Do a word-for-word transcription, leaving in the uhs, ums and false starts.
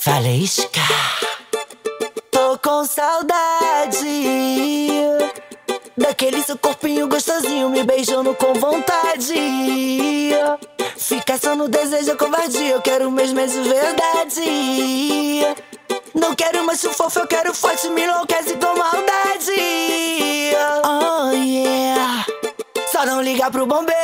Valesca. Tô com saudade daquele seu corpinho gostosinho me beijando com vontade. Fica só no desejo é covardia, eu quero mesmo é de verdade. Não quero mais fofo, eu quero forte, me enlouquece com maldade. Oh yeah. Só não ligar pro bombeiro,